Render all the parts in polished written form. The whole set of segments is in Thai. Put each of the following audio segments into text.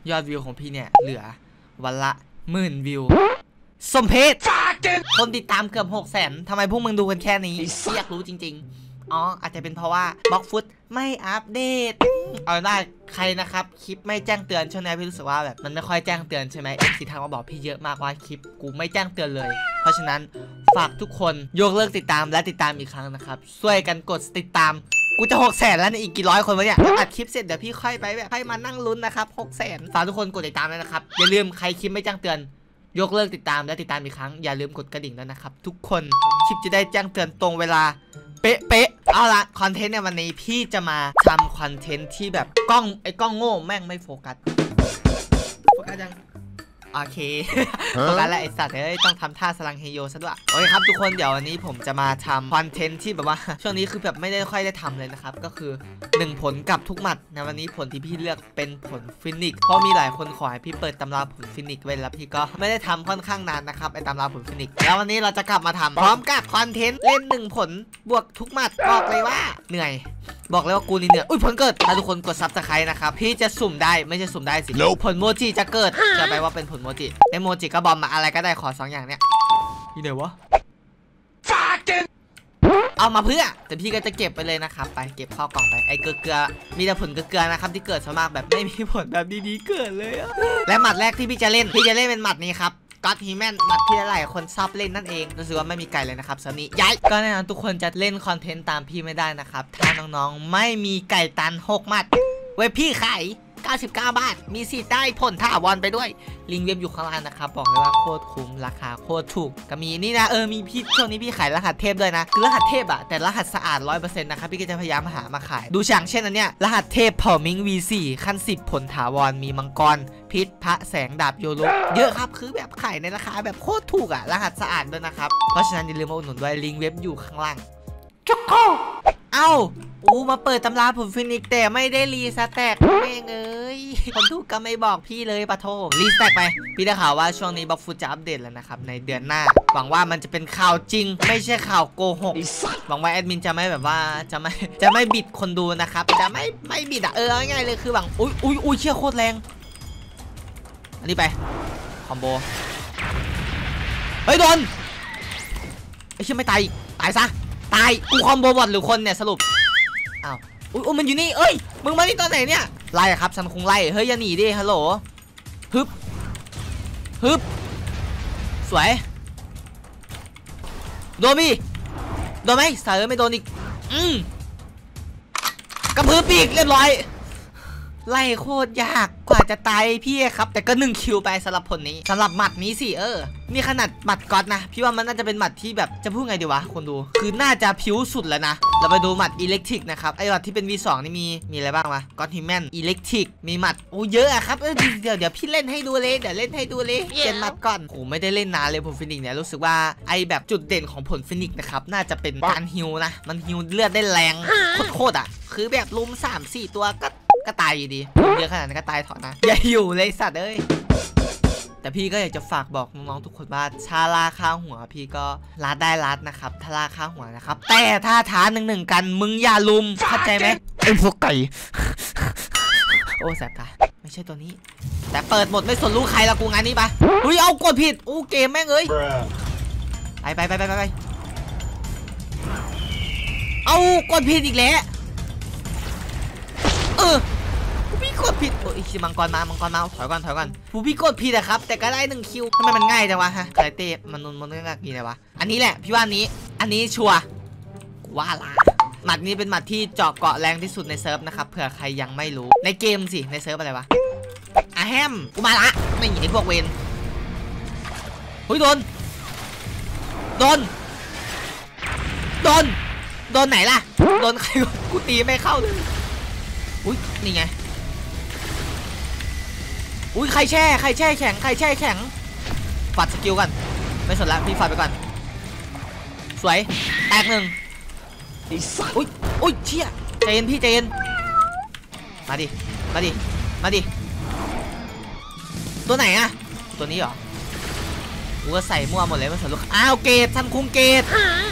ยอดวิวของพี่เนี่ยเหลือวันละ10,000 วิวสมเพชคนติดตามเกือบ600,000ทำไมพวกมึงดูกันแค่นี้อยากรู้จริงๆอ๋ออาจจะเป็นเพราะว่าบล็อกฟุตไม่อัปเดตเอาได้ใครนะครับคลิปไม่แจ้งเตือนช่วงนี้พี่รู้สึกว่าแบบมันไม่ค่อยแจ้งเตือนใช่ไหมสิทางมาบอกพี่เยอะมากว่าคลิปกูไม่แจ้งเตือนเลยเพราะฉะนั้นฝากทุกคนยกเลิกติดตามและติดตามอีกครั้งนะครับช่วยกันกดติดตามกูจะ600,000แล้วอีกกี่ร้อยคนวะเนี่ยอัดคลิปเสร็จเดี๋ยวพี่ค่อยไปแบบให้มานั่งลุ้นนะครับ600,000ฝากทุกคนกดติดตามด้วยนะครับอย่าลืมใครคลิปไม่แจ้งเตือนยกเลิกติดตามและติดตามอีกครั้งอย่าลืมกดกระดิ่งด้วยนะครับทุกคนคลิปจะได้แจ้งเตือนตรงเวลาเป๊ะเอาละคอนเทนต์ในวันนี้พี่จะมาทำคอนเทนต์ที่แบบกล้องโง่แม่งไม่โฟกัสยังโอเคโฟกัสแล้วไอสัตว์ต้องทำท่าสลังเฮโยซะด้วยโอเคครับทุกคนเดี๋ยววันนี้ผมจะมาทำคอนเทนต์ที่แบบว่าช่วงนี้คือแบบไม่ได้ค่อยได้ทำเลยนะครับก็คือ1ผลกับทุกหมัดในวันนี้ผลที่พี่เลือกเป็นผลฟินิกเพราะมีหลายคนขอให้พี่เปิดตำราผลฟินิกไว้แล้วพี่ก็ไม่ได้ทำค่อนข้างนานนะครับไอตำราผลฟินิกแล้ววันนี้เราจะกลับมาทำพร้อมกับคอนเทนต์เล่น1ผลบวกทุกหมัดบอกเลยว่าเหนื่อยบอกเลยว่ากูนี่เหนื่อยอุ้ยผลเกิดถ้าทุกคนกดซับสไครต์นะครับพี่จะสุ่มได้ไม่ใช่สุ่มได้สิ ผลโมจิจะเกิดจะไปว่าเป็นผลโมจิในโมจิก็บอมมาอะไรก็ได้ขอ2อย่างเนี้ยนี่เดี๋ยววะเอามาเพื่อแต่พี่ก็จะเก็บไปเลยนะครับไปเก็บเข้ากล่องไปไอ้เกลือมีแต่ผลเกลือนะครับที่เกิดสมากแบบไม่มีผลแบบดีๆเกิดเลยและหมัดแรกที่พี่จะเล่นเป็นหมัดนี้ครับก็อตฮีแมนหมัดที่หลายคนชอบเล่นนั่นเองรู้สึกว่าไม่มีไก่เลยนะครับสนี้ย้ายก็แน่นอนทุกคนจะเล่นคอนเทนต์ตามพี่ไม่ได้นะครับถ้าน้องๆไม่มีไก่ตัน6หมัดเว็บพี่ขาย99 บาทมีสิทธิ์ได้ผลถาวรไปด้วยลิงก์เว็บอยู่ข้างล่างนะครับบอกเลยว่าโคตรคุ้มราคาโคตรถูกก็มีนี่นะมีพี่ช่วงนี้พี่ขายรหัสเทพด้วยนะคือรหัสเทพอะแต่รหัสสะอาด 100% นะครับพี่ก็จะพยายามหามาขายดูอย่างเช่นอันเนี้ยรหัสเทพเผ่ามิง V4 ขั้น10ผลถาวรมีมังกรพิษพระแสงดาบโยรุเยอะครับคือแบบขายในราคาแบบโคตรถูกอะรหัสสะอาดด้วยนะครับเพราะฉะนั้นอย่าลืมมาอุดหนุนด้วยลิงก์เว็บอยู่ข้างล่างจุ๊กโคเอ้ามาเปิดตำราผลฟินิกแต่ไม่ได้รีสแต็กแม่งคนทุกก็ไม่บอกพี่เลยปะโทรีสแต็กไปพี่ได้ข่าวว่าช่วงนี้บล็อกฟุตจะอัปเดตแล้วนะครับในเดือนหน้าหวังว่ามันจะเป็นข่าวจริงไม่ใช่ข่าวโกหกหวังว่าแอดมินจะไม่แบบว่าจะไม่บิดคนดูนะครับจะไม่บิดอะง่ายเลยคือหวังอุ้ยเชี่ยโคตรแรงอันนี้ไปคอมโบเฮ้ยโดนไอ้เชี่ยไม่ตายซะตายกูคอมโบบอทหรือคนเนี่ยสรุปอ้าวอุ้ยมันอยู่นี่มึงมาที่ตอนไหนเนี่ยไล่ครับฉันคงไล่เฮ้ยอย่าหนีดิฮัลโหลฮึบสวยโดนพี่โดนไหมสายไม่โดนอีกกระพือปีกเรียบร้อยไล่โคตรยากกว่าจะตายพี่ครับแต่ก็1 คิวไปสำหรับผลนี้สำหรับหมัดนี้สินี่ขนาดหมัดก๊อตนะพี่ว่ามันน่าจะเป็นหมัดที่แบบจะพูดไงดีวะคนดูคือน่าจะผิวสุดแล้วนะเราไปดูหมัดอิเล็กทริกนะครับไอ้หมัดที่เป็น V2 นี่มีอะไรบ้างวะก็อตฮีแมนอิเล็กทริกมีหมัดเยอะอะครับเดี๋ยวพี่เล่นให้ดูเลยเล่นให้ดูเลยเป็นหมัดก่อนไม่ได้เล่นนานเลยผลฟินิกเนี่ยรู้สึกว่าไอ้แบบจุดเด่นของผลฟินิกนะครับน่าจะเป็นการฮิวนะมันฮิวเลือดได้แรงโคตรอะคือแบบลุม 3-4 ตัวก็ตายอยู่ดีเยอะขนาดนั้นก็ตายถอนนะอย่าอยู่เลยสัตว์แต่พี่ก็อยากจะฝากบอกน้องๆทุกคนว่าชาลาค่าหัวพี่ก็รัดได้รัดนะครับถ้าลาค่าหัวนะครับแต่ถ้าท้า1-1กันมึงอย่าลุมเข้าใจไหมไอ้พวกไก่แสบตาไม่ใช่ตัวนี้แต่เปิดหมดไม่สนรู้ใครละกูงานนี้ปะเอากดผิดเกมแม่งไปเอากดผิดอีกแล้วพี่กดผิดชิมังกรมาถอยก่อนพี่กดผิดอะครับแต่ก็ได้1 คิวทำไมมันง่ายจังวะฮะคาเต้มันง่ายกี่เลยวะอันนี้แหละพี่ว่าอันนี้ชัวร์ว่าละหมัดนี้เป็นหมัดที่เจาะเกาะแรงที่สุดในเซิร์ฟนะครับเผื่อใครยังไม่รู้ในเกมสิในเซิร์ฟอะไรวะแฮมกูมาละไม่หนีพวกเวนโดนไหนล่ะโดนใครกูตีไม่เข้าเลยนี่ไงใครแช่แข็งฝัดสกิลกันไม่สนละพี่ฝัดไปก่อนสวยแตก1เชี่ยใจเย็นพี่ใจเย็นมาดิตัวไหนอะตัวนี้เหรอกูก็ใส่มั่วหมดเลยไม่สนลูกเกตทันคุงเกต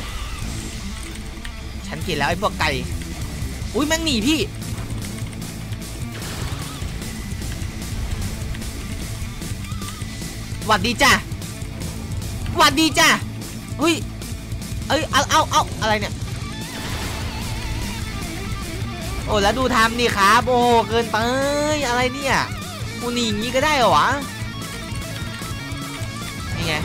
ฉันกินแล้วไอ้พวกไก่แม่งหนีพี่หวัดดีจ้ะหวัดดีจ้ะเฮ้ยเอ้ยเอาอะไรเนี่ยโอ้แล้วดูทำนี่ครับโอ้เกินไปอะไรเนี่ยกูหนีอย่างนี้ก็ได้เหรอวะนี่ไง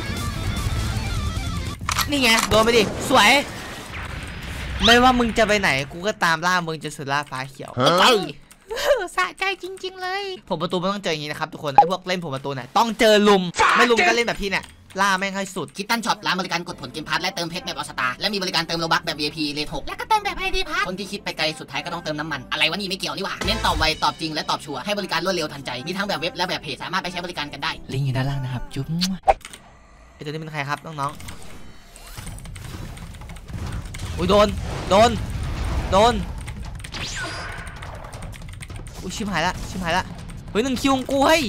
โดนไปดิสวยไม่ว่ามึงจะไปไหนกูก็ตามล่ามึงจนสุดล่าฟ้าเขียวสะใจจริงๆเลยผมประตูไม่ต้องเจออย่างนี้นะครับทุกคนไอ้พวกเล่นผมประตูเนี่ยต้องเจอลุมไม่ลุมก็เล่นแบบพี่เนี่ยล่าแม่งให้สุดคิดตันช็อปร้านบริการกดผลเกมพาร์ทและเติมเพชรแบบออสตาและมีบริการเติมโลบัคแบบ VIP เลท6และก็เติมแบบไอดีพาร์ทคนที่คิดไปไกลสุดท้ายก็ต้องเติมน้ำมันอะไรวะนี่ไม่เกี่ยวนี่หว่าเน้นตอบไวตอบจริงและตอบชัวร์ให้บริการรวดเร็วทันใจมีทั้งแบบเว็บและแบบเพจสามารถไปใช้บริการกันได้ลิงก์อยู่ด้านล่างนะครับจุ๊บไอตัวนี้เป็นใครครับน้องๆอุ้ยโดนอุ้ยชิมหายละเฮ้ย1 คิวของกูเฮ้ย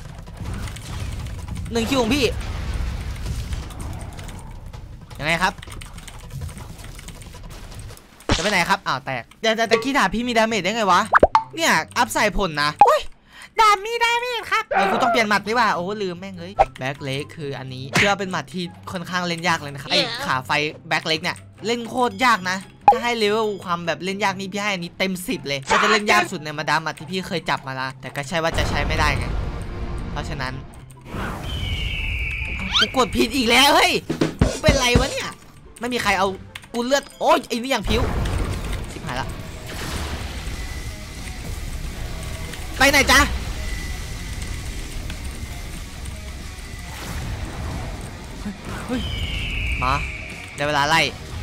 1 คิวของพี่ยังไงครับจะไปไหนครับอ้าวแตกแต่ขี้ถาพี่มีดาเมจได้ไงวะเนี่ยอัพใส่ผลนะอุ้ยดามีได้ไหมครับกูต้องเปลี่ยนหมัดนี่ว่าโอ้ลืมแม่งเฮ้ยแบ็คเล็กคืออันนี้เชื่อเป็นหมัดที่ค่อนข้างเล่นยากเลยนะครับไอ้ขาไฟแบ็คเล็กเนี่ยเล่นโคตรยากนะถ้าให้เลเวลความแบบเล่นยากนี่พี่ให้อันนี้เต็ม10เลยถ้าจะเล่นยากสุดเนี่ยมาดามหมัดที่พี่เคยจับมาละแต่ก็ใช่ว่าจะใช้ไม่ได้ไงเพราะฉะนั้นกูกดผิดอีกแล้วเฮ้ยกูเป็นไรวะเนี่ยไม่มีใครเอากูเลือดโอ้ยไอ้นี่อย่างผิวสิบหายละไปไหนจ๊ะเฮ้ยมาได้เวลาไล่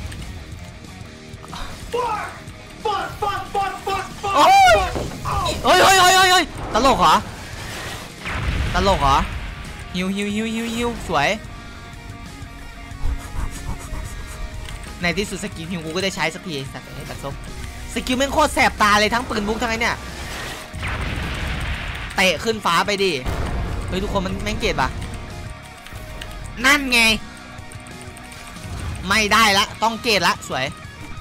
โอ้ยตลกเหรอฮิวสวยในที่สุดสกิลฮิวกูก็ได้ใช้สักทีสัตว์ให้ตัดซบสกิลแม่งโคตรแสบตาเลยทั้งปืนบุกทั้งไอ้เนี่ยเตะขึ้นฟ้าไปดิเฮ้ยทุกคนมันแม่งเกลียดปะนั่นไงไม่ได้ละต้องเกลียดละสวย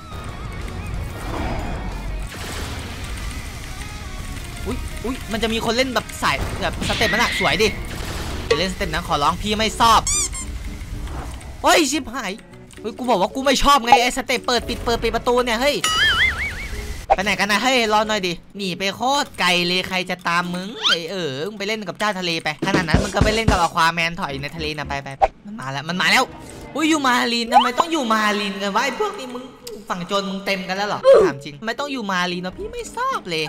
อุ้ยมันจะมีคนเล่นแบบสายแบบสเต็ปมันอะสวยดิเล่นสเต็ปนั้นขอร้องพี่ไม่ชอบเฮ้ยชิบหายเฮ้ยกูบอกว่ากูไม่ชอบไงไอ้สเต็ปเปิดปิดประตูเนี่ยเฮ้ยไปไหนกันนะเฮ้ยรอหน่อยดิหนีไปโคตรไกลเลยใครจะตามมึงมึงไปเล่นกับเจ้าทะเลไปขนาดนั้นมึงก็ไปเล่นกับอควาแมนถอยในทะเลนะไปมันมาแล้วอุ้ยอยู่มาลีนทำไมต้องอยู่มาลีนกันวะไอ้พวกนี้มึงฝั่งโจรมึงเต็มกันแล้วหรอถามจริงทำไมต้องอยู่มาลีนเนาะพี่ไม่ชอบเลย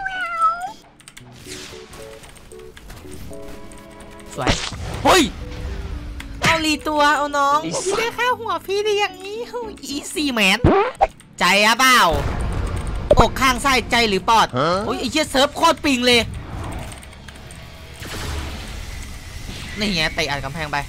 สวยเฮ้ยเอาลีตัวเอาน้องพี่ได้ข้าวหัวพี่ได้อย่างนี้อีซี่แมนใจอะเปล่าอกข้างซ้ายใจหรือปอดโอ้ยไอ้เชี่ยเซิร์ฟโคตรปิงเลยนี่ไงเตะอัดกำแพงไป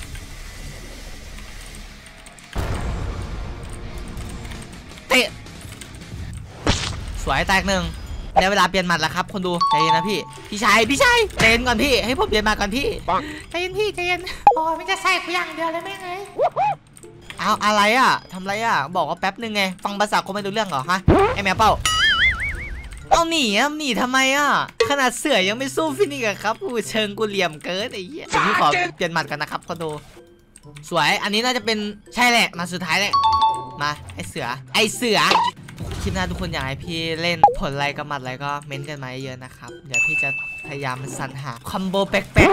เตะสวยแตก1ได้เวลาเปลี่ยนหมัดแล้วครับคนดูใจเย็นนะพี่ชายใจเย็นก่อนพี่ให้ผมเปลี่ยนหมัดก่อนพี่ใจเย็นโอ้ไม่จะใส่กูอย่างเดียวเลยแม่งเลยเอาอะไรอ่ะทำไรอ่ะบอกว่าแป๊บนึงไงฟังภาษาคนไม่รู้เรื่องเหรอฮะไอแมวเป้าเอาหนีทำไมอ่ะขนาดเสือยังไม่สู้ฟินิกครับกูเชิงกูเหลี่ยมเกินไอ้เหี้ยพี่ขอเปลี่ยนหมัดกันนะครับคนดูสวยอันนี้น่าจะเป็นใช่แหละมาสุดท้ายแหละมาไอเสือคลิปหน้าทุกคนอยากให้พี่เล่นผลอะไรกับหมัดอะไรก็เม้นกันมาเยอะนะครับเดี๋ยวพี่จะพยายามสรรหาคอมโบแป๊ก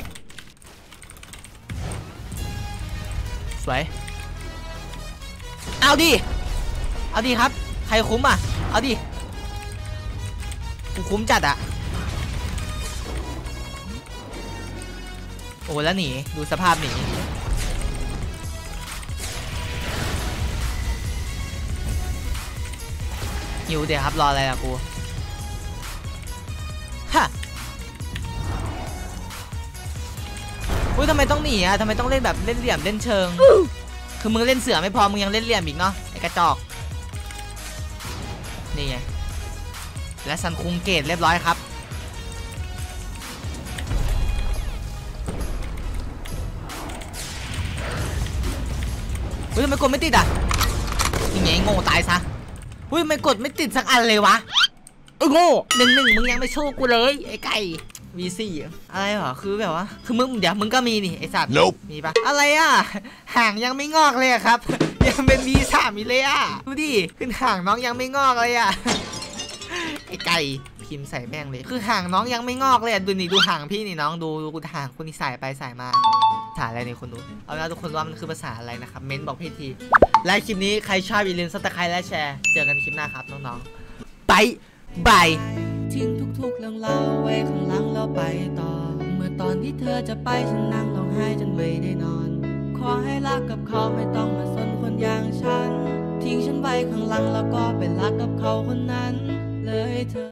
สวยเอาดิครับใครคุ้มอ่ะเอาดิกูคุ้มจัดอ่ะโอ้แล้วหนีดูสภาพหนีหิวเดี๋ยวครับรออะไรล่ะกูฮะอุ้ยทำไมต้องหนีอ่ะทำไมต้องเล่นแบบเล่นเหลี่ยมเล่นเชิงคือมึงเล่นเสือไม่พอมึงยังเล่นเหลี่ยมอีกเนาะไอ้กระจอกนี่ไงและซันคุงเกตเรียบร้อยครับอุ้ยทำไมกดไม่ติดอ่ะยังไงโง่ตายซะอุ้ยไม่กดไม่ติดสักอันเลยวะโง่1-1มึงยังไม่สู้กูเลยไอ้ไก่ V4 อะไรเหรอคือแบบว่าคือมึงเดี๋ยวมึงก็มีนี่ไอสัตว์ Nope มีปะอะไรอ่ะห่างยังไม่งอกเลยครับ ยังเป็น V3 อยู่เลยอ่ะดูดิขึ้นห่างน้องยังไม่งอกเลยอ่ะ ไอไก่พิมพ์ใส่แม่งเลยคือห่างน้องยังไม่งอกเลยดูนี่ดูห่างพี่นี่น้องดูห่างคุณนี่ใส่ไปใส่มาภาษาอะไรเนี่ยคนดูเอาละทุกคนว่ามันคือภาษาอะไรนะครับเม้นบอกพี่ทีและคลิปนี้ใครชอบอย่าลืมซับสไครต์และแชร์เจอกันในคลิปหน้าครับน้องๆไปบายทิ้งทุกๆเรื่องเล่าไว้ข้างหลังแล้วไปต่อเมื่อตอนที่เธอจะไปฉันนั่งร้องไห้จนไม่ได้นอนขอให้รักกับเขาไม่ต้องมาสนคนอย่างฉันทิ้งฉันไว้ข้างหลังแล้วก็ไปรักกับเขาคนนั้นเลยเธอ